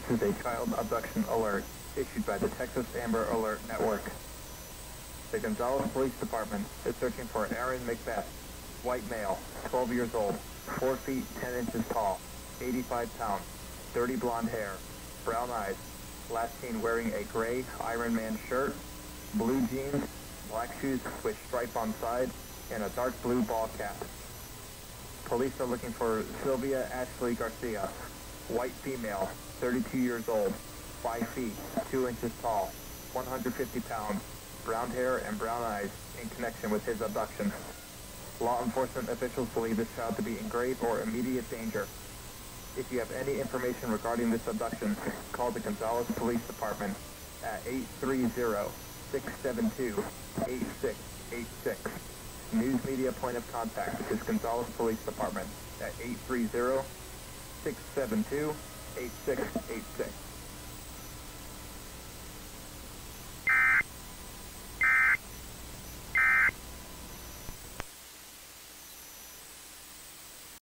This is a child abduction alert issued by the Texas Amber Alert Network. The Gonzales Police Department is searching for Aaron McBeth, white male, 12 years old, 4 feet 10 inches tall, 85 pounds, dirty blonde hair, brown eyes, last seen wearing a gray Iron Man shirt, blue jeans, black shoes with stripe on side, and a dark blue ball cap. Police are looking for Sylvia Ashley Garcia, white female, 32 years old, 5 feet 2 inches tall, 150 pounds, brown hair and brown eyes in connection with his abduction. Law enforcement officials believe this child to be in grave or immediate danger. If you have any information regarding this abduction, call the Gonzales Police Department at 830-672-8686. News media point of contact is Gonzales Police Department at 830-672-8686.